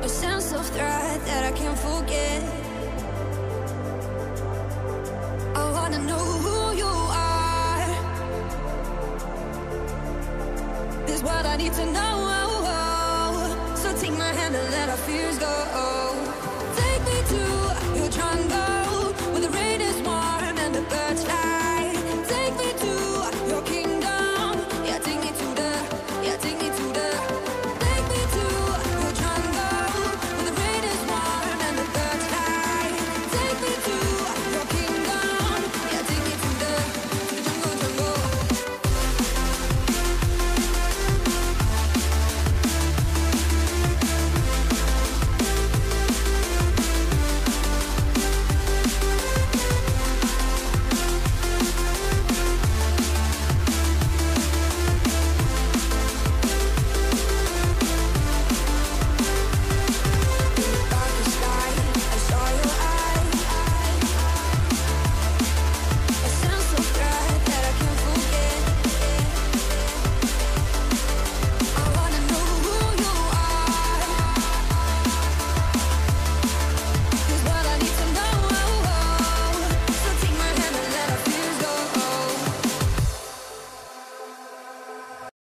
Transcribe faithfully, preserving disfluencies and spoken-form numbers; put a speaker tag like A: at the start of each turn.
A: a sense of threat that I can't forget. I wanna know who you are. This is what I need to know. So take my hand and let our fears go. Take me to your jungle.